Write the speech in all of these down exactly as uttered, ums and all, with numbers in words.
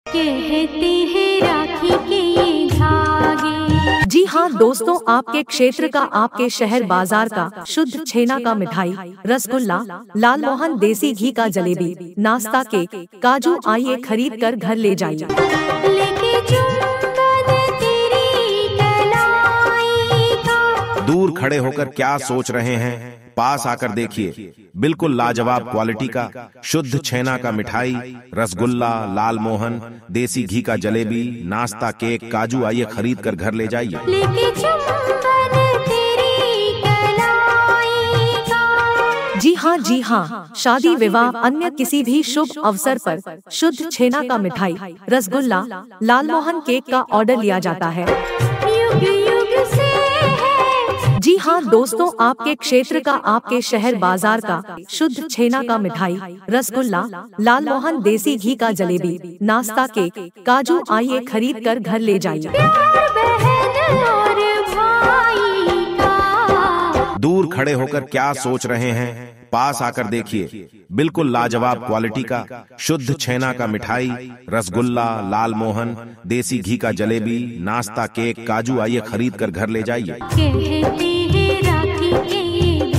कहते हैं राखी के ये धागे। जी हाँ दोस्तों, आपके क्षेत्र का, आपके शहर बाजार का शुद्ध छेना का मिठाई, रसगुल्ला, लाल मोहन, देसी घी का जलेबी, नाश्ता केक, काजू, आइए खरीद कर घर ले जाइए। लेके चुंबन तेरी कलाई का। दूर खड़े होकर क्या सोच रहे हैं, पास आकर देखिए, बिल्कुल लाजवाब क्वालिटी का शुद्ध छेना का मिठाई, रसगुल्ला, लाल मोहन, देसी घी का जलेबी, नाश्ता केक, काजू, आइए खरीद कर घर ले जाइए। लेके चुंबन तेरी कलाई का। जी हाँ जी हाँ, शादी, विवाह, अन्य किसी भी शुभ अवसर पर शुद्ध छेना का मिठाई, रसगुल्ला, लाल मोहन केक का ऑर्डर लिया जाता है। युग युग से है। जी हाँ दोस्तों, आपके क्षेत्र का, आपके शहर बाजार का शुद्ध छेना का मिठाई, रसगुल्ला, लाल मोहन, देसी घी का जलेबी, नाश्ता केक, काजू, आइए खरीद कर घर ले जाइए। प्यार बहन और भाई का। दूर खड़े होकर क्या सोच रहे हैं, पास आकर देखिए, बिल्कुल लाजवाब क्वालिटी का शुद्ध छेना का मिठाई, रसगुल्ला, लाल मोहन, देसी घी का जलेबी, नाश्ता केक, काजू, आइए खरीद कर घर ले जाइए। कहते हैं राखी के ये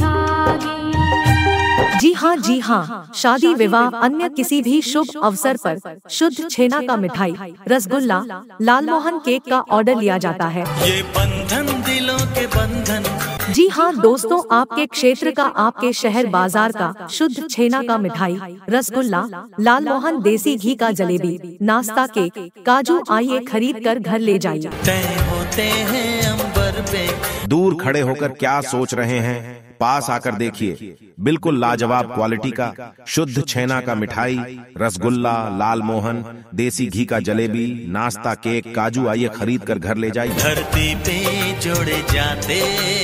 धागे। जी हाँ जी हाँ, शादी, विवाह, अन्य किसी भी शुभ अवसर पर शुद्ध छेना का मिठाई, रसगुल्ला, लाल मोहन केक का ऑर्डर लिया जाता है। ये बंधन दिलों के बंधन। जी हाँ दोस्तों, आपके क्षेत्र का, आपके शहर बाजार का शुद्ध छेना का मिठाई, रसगुल्ला, लाल मोहन, देसी घी का जलेबी, नाश्ता केक, काजू, आइए खरीद कर घर ले जाइए। तय होते हैं अंबर पे। दूर खड़े होकर क्या सोच रहे हैं, पास आकर देखिए, बिल्कुल लाजवाब क्वालिटी का शुद्ध छेना का मिठाई, रसगुल्ला, लाल मोहन, देसी घी का जलेबी, नाश्ता केक, काजू, आइए खरीद कर घर ले जाइए। धरती पे जोड़े जाते।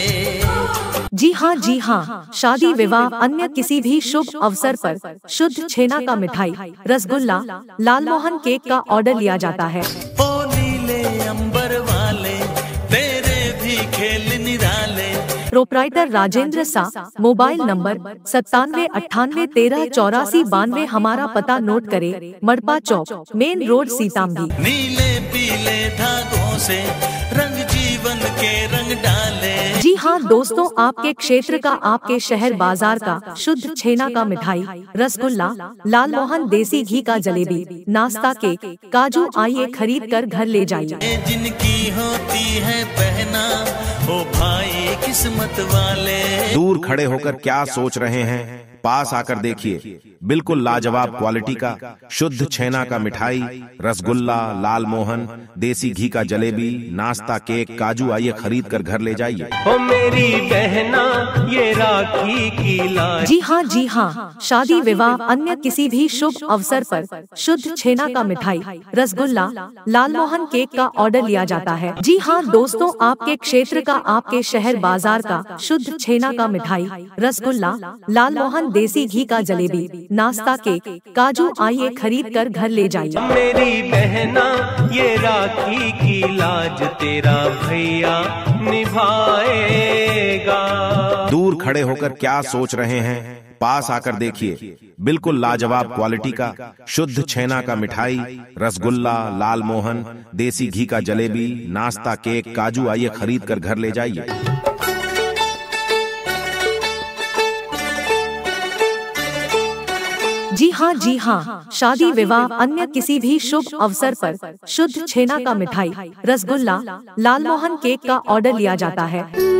जी हाँ जी हाँ, शादी, विवाह, अन्य किसी भी शुभ अवसर पर शुद्ध छेना का मिठाई, रसगुल्ला, लाल मोहन केक का ऑर्डर लिया जाता है। ओ नीले अंबर वाले, तेरे भी खेल निराले। प्रोप्राइटर राजेंद्र सा, मोबाइल नंबर सत्तानवे अट्ठानवे तेरह चौरासी बानवे। हमारा पता नोट करे, मड़पा चौक, मेन रोड, सीतामढ़ी। नीले पीले धागों से रंग जीवन के रंग डाले। जी हाँ दोस्तों, आपके क्षेत्र का, आपके शहर बाजार का शुद्ध छेना का मिठाई, रसगुल्ला, लाल मोहन, देसी घी का जलेबी, नाश्ता केक, काजू, आइए खरीद कर घर ले जाइए। जिनकी होती है पहना, ओ भाई किस्मत वाले। दूर खड़े होकर क्या सोच रहे हैं, पास आकर देखिए, बिल्कुल लाजवाब क्वालिटी का शुद्ध छेना का मिठाई, रसगुल्ला, लाल मोहन, देसी घी का जलेबी, नाश्ता केक, काजू, आइए खरीद कर घर ले जाइए। ओ मेरी बहना ये राखी की लाज। जी हाँ जी हाँ, शादी, विवाह, अन्य किसी भी शुभ अवसर पर शुद्ध छेना का मिठाई, रसगुल्ला, लाल मोहन केक का ऑर्डर लिया जाता है। जी हाँ दोस्तों, आपके क्षेत्र का, आपके शहर बाजार का शुद्ध छेना का मिठाई, रसगुल्ला, लाल मोहन, देसी घी का जलेबी, नाश्ता केक, काजू, आइए खरीद कर घर ले जाइए। मेरी बहना ये राखी की लाज, तेरा भैया निभाएगा। दूर खड़े होकर क्या सोच रहे हैं, पास आकर देखिए, बिल्कुल लाजवाब क्वालिटी का शुद्ध छेना का मिठाई, रसगुल्ला, लाल मोहन, देसी घी का जलेबी, नाश्ता केक, काजू, आइए खरीद कर घर ले जाइए। जी हाँ जी हाँ, शादी, विवाह, अन्य किसी भी शुभ अवसर पर शुद्ध छेना का मिठाई, रसगुल्ला, लाल मोहन केक का ऑर्डर लिया जाता है।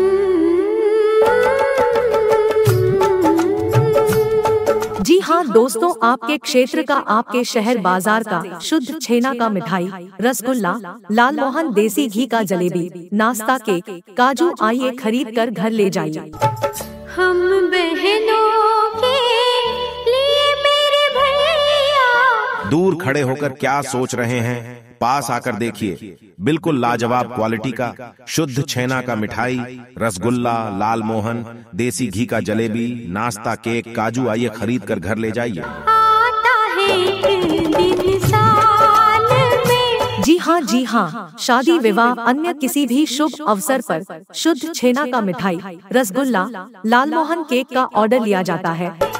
जी हाँ दोस्तों, आपके क्षेत्र का, आपके शहर बाजार का शुद्ध छेना का मिठाई, रसगुल्ला, लाल मोहन, देसी घी का जलेबी, नाश्ता केक, काजू, आइए खरीद कर घर ले जाइए। हम बहनों के लिए मेरे भैया। दूर खड़े होकर क्या सोच रहे हैं, पास आकर देखिए, बिल्कुल लाजवाब क्वालिटी का शुद्ध छेना का मिठाई, रसगुल्ला, लाल मोहन, देसी घी का जलेबी, नाश्ता केक, काजू, आइए खरीद कर घर ले जाइए। आता है एक दिन साल में। जी हाँ जी हाँ, शादी, विवाह, अन्य किसी भी शुभ अवसर पर शुद्ध छेना का मिठाई, रसगुल्ला, लाल मोहन केक का ऑर्डर लिया जाता है।